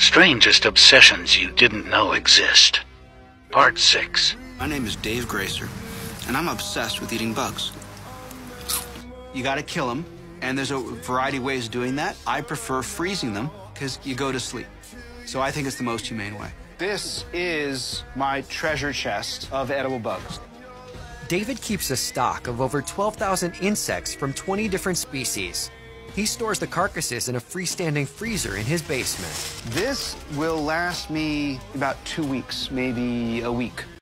Strangest obsessions you didn't know exist. Part 6. My name is Dave Gracer, and I'm obsessed with eating bugs. You gotta kill them, and there's a variety of ways of doing that. I prefer freezing them, because you go to sleep. So I think it's the most humane way. This is my treasure chest of edible bugs. David keeps a stock of over 12,000 insects from 20 different species. He stores the carcasses in a freestanding freezer in his basement. This will last me about 2 weeks, maybe a week.